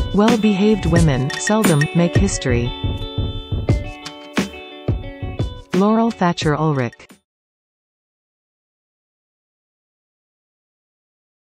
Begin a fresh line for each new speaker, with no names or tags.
Well-behaved women, seldom, make history. Laurel Thatcher Ulrich.